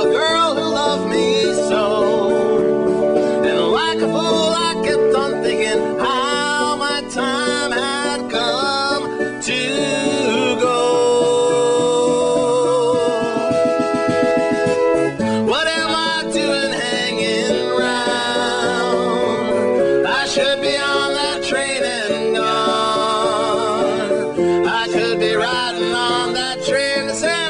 a girl who loved me so. And like a fool I kept on thinking how my time had come to go. What am I doing hanging round? I should be on that train and gone. I could be riding on that train to San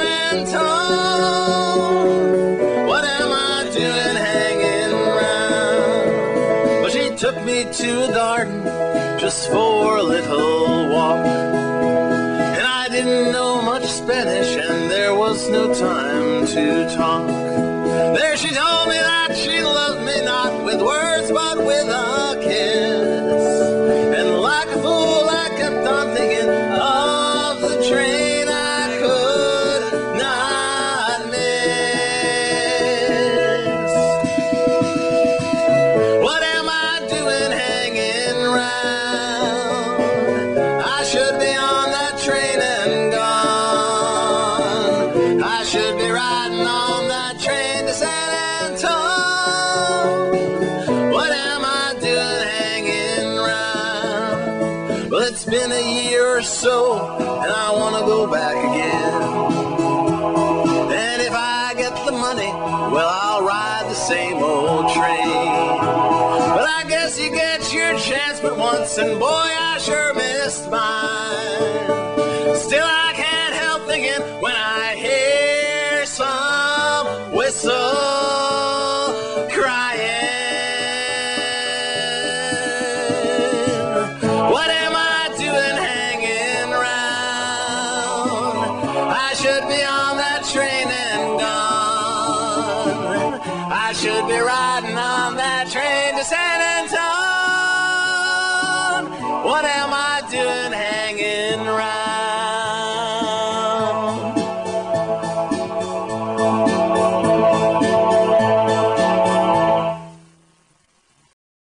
Antone. What am I doing hanging round? Well, she took me to a garden just for a little walk. And I didn't know much Spanish and there was no time to talk. There she told me that she loved me not with words but with a kiss. And like a fool I kept on thinking of the train I could not miss. What am I doing hanging round? I should be on that train and gone. I should be riding on that train to San Antone. What am I doing hanging round? Well, it's been a year or so, and I want to go back again. And if I get the money, well, I'll ride the same old train. But I guess you get your chance but once, and boy, I sure missed mine. Still, I can't help thinking when I hear some whistle crying. What am I doing hanging round? I should be on that train and gone. I should be riding on that train to San Antone. What am I doing hanging round?